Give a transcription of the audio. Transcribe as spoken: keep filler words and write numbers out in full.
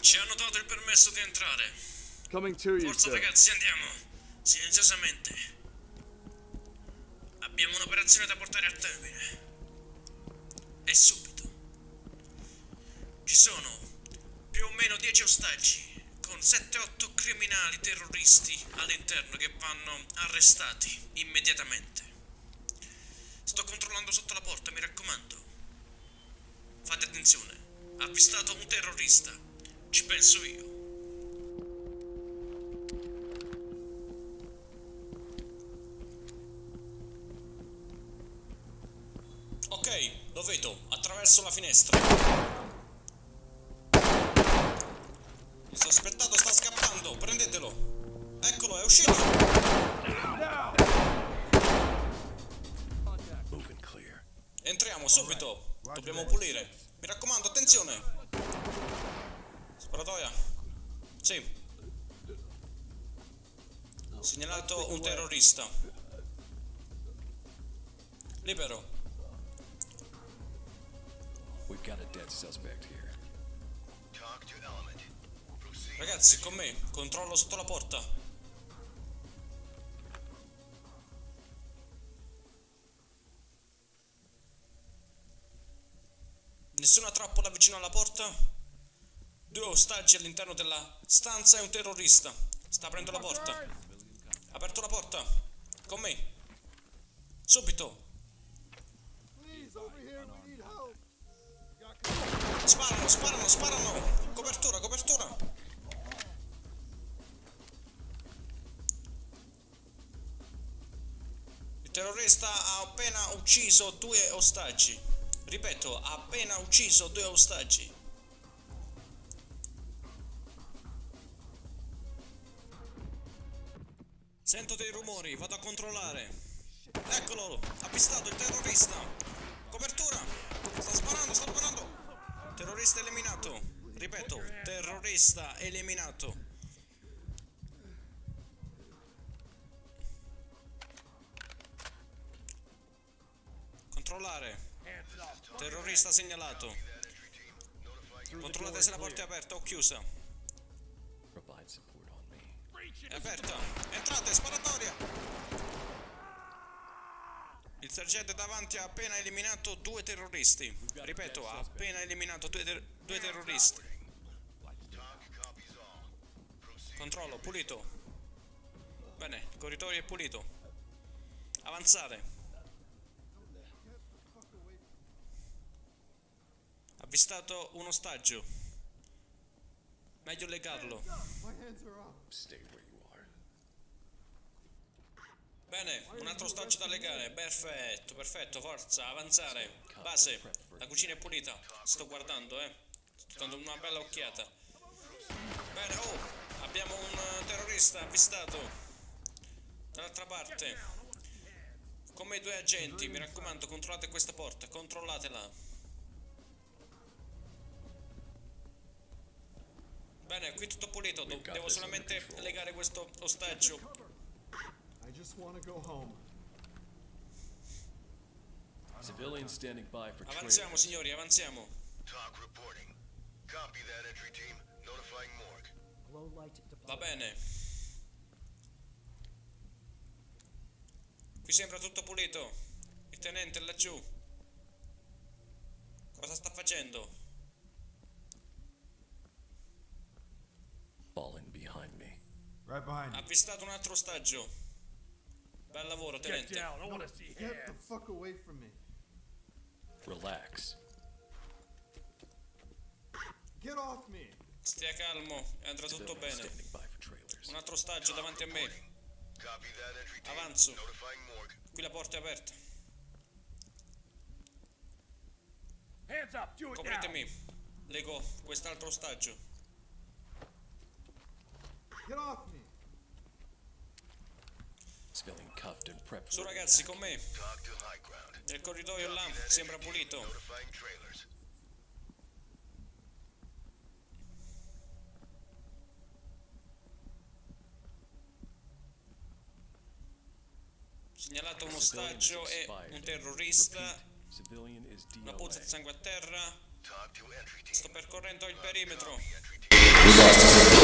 Ci hanno dato il permesso di entrare. Coming to you, Forza sir. ragazzi, andiamo. Silenziosamente. Abbiamo un'operazione da portare a termine. E subito. Ci sono più o meno dieci ostaggi con sette otto criminali terroristi all'interno che vanno arrestati immediatamente. Sto controllando sotto la porta, mi raccomando. Fate attenzione. Avvistato un terrorista. Ci penso io. Ok, lo vedo, attraverso la finestra. Il sospettato sta scappando, prendetelo. Eccolo, è uscito. Entriamo subito. Dobbiamo pulire. Mi raccomando, attenzione. Sparatoia. Sì. Segnalato un terrorista. Libero. We've got a dead suspect here. Ragazzi, con me, controllo sotto la porta. Nessuna trappola vicino alla porta. Due ostaggi all'interno della stanza e un terrorista. Sta aprendo la porta. Aperto la porta. Con me. Subito. Sparano, sparano, sparano. Copertura, copertura. Il terrorista ha appena ucciso due ostaggi. Ripeto, ha appena ucciso due ostaggi. Sento dei rumori, vado a controllare. Eccolo, avvistato il terrorista. Copertura. Sta sparando, sta sparando. Terrorista eliminato. Ripeto, terrorista eliminato. Controllare. Terrorista segnalato. Controllate se la porta è aperta o chiusa. È aperta. Entrate, sparatoria. Il sergente davanti ha appena eliminato due terroristi. Ripeto, ha appena eliminato due, ter due terroristi. Controllo, pulito. Bene, il corridoio è pulito. Avanzare. Avvistato un ostaggio. Meglio legarlo. Bene, un altro ostaggio da legare. Perfetto, perfetto, forza, avanzare. Base, la cucina è pulita. Sto guardando, eh. Sto dando una bella occhiata. Bene, oh, abbiamo un terrorista avvistato. Dall'altra parte. Con me due agenti, mi raccomando, controllate questa porta, controllatela. Bene, qui tutto pulito, devo solamente legare questo ostaggio. Avanziamo, signori, avanziamo. Va bene. Qui sembra tutto pulito. Il tenente è laggiù. Cosa sta facendo? Right behind Ha you. avvistato un altro ostaggio. Bel lavoro, tenente. Get the fuck away from me. Relax. Get off me. Stia calmo e andrà tutto bene. Un altro ostaggio davanti a me. Avanzo. Qui la porta è aperta. Copritemi. Lego quest'altro ostaggio. Get off me. Su ragazzi, con me. Nel corridoio là sembra pulito. Segnalato un ostaggio e un terrorista. Una puzza di sangue a terra. Sto percorrendo il perimetro. We lost his